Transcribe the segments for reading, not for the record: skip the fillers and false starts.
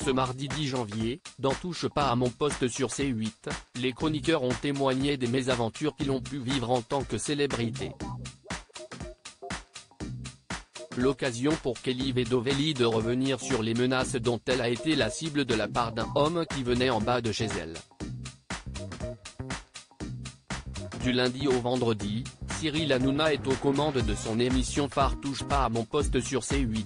Ce mardi 10 janvier, dans Touche pas à mon poste sur C8, les chroniqueurs ont témoigné des mésaventures qu'ils ont pu vivre en tant que célébrité. L'occasion pour Kelly Vedovelli de revenir sur les menaces dont elle a été la cible de la part d'un homme qui venait en bas de chez elle. Du lundi au vendredi, Cyril Hanouna est aux commandes de son émission phare Touche pas à mon poste sur C8.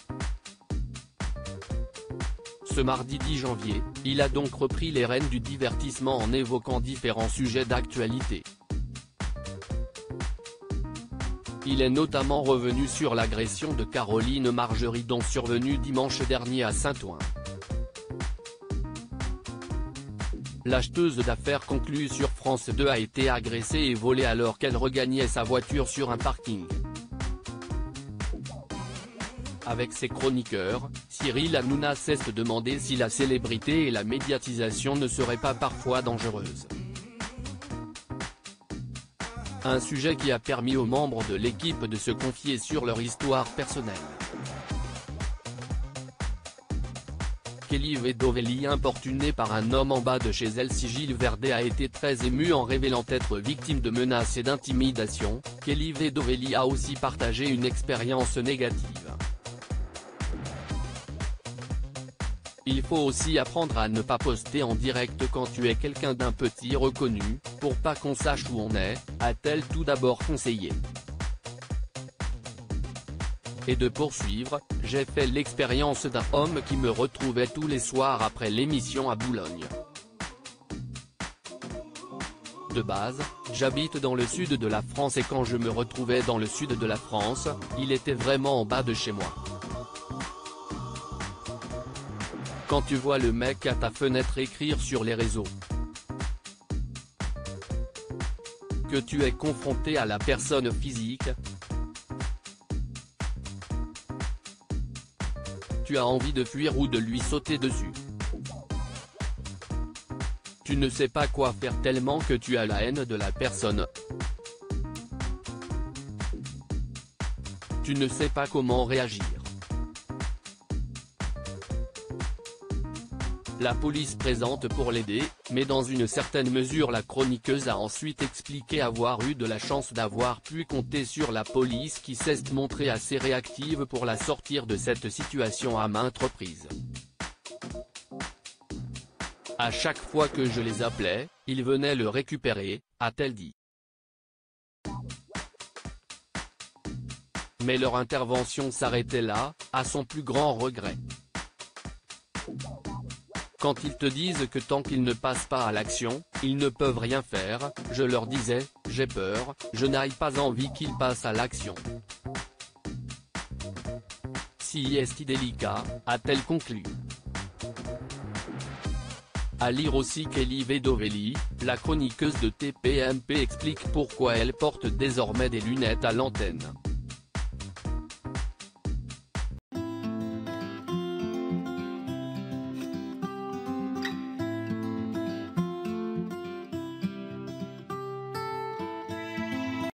Ce mardi 10 janvier, il a donc repris les rênes du divertissement en évoquant différents sujets d'actualité. Il est notamment revenu sur l'agression de Caroline Margeridon survenue dimanche dernier à Saint-Ouen. L'acheteuse d'affaires conclue sur France 2 a été agressée et volée alors qu'elle regagnait sa voiture sur un parking. Avec ses chroniqueurs, Cyril Hanouna cesse de demander si la célébrité et la médiatisation ne seraient pas parfois dangereuses. Un sujet qui a permis aux membres de l'équipe de se confier sur leur histoire personnelle. Kelly Vedovelli importunée par un homme en bas de chez elle. Si Gilles Verdet a été très ému en révélant être victime de menaces et d'intimidation, Kelly Vedovelli a aussi partagé une expérience négative. Il faut aussi apprendre à ne pas poster en direct quand tu es quelqu'un d'un petit reconnu, pour pas qu'on sache où on est, a-t-elle tout d'abord conseillé. Et de poursuivre, j'ai fait l'expérience d'un homme qui me retrouvait tous les soirs après l'émission à Boulogne. De base, j'habite dans le sud de la France et quand je me retrouvais dans le sud de la France, il était vraiment en bas de chez moi. Quand tu vois le mec à ta fenêtre écrire sur les réseaux que tu es confronté à la personne physique, tu as envie de fuir ou de lui sauter dessus. Tu ne sais pas quoi faire tellement que tu as la haine de la personne. Tu ne sais pas comment réagir. La police présente pour l'aider, mais dans une certaine mesure la chroniqueuse a ensuite expliqué avoir eu de la chance d'avoir pu compter sur la police qui s'est montrée assez réactive pour la sortir de cette situation à maintes reprises. À chaque fois que je les appelais, ils venaient le récupérer, a-t-elle dit. Mais leur intervention s'arrêtait là, à son plus grand regret. Quand ils te disent que tant qu'ils ne passent pas à l'action, ils ne peuvent rien faire, je leur disais, j'ai peur, je n'ai pas envie qu'ils passent à l'action. Si est délicat, a-t-elle conclu. À lire aussi Kelly Vedovelli, la chroniqueuse de TPMP explique pourquoi elle porte désormais des lunettes à l'antenne.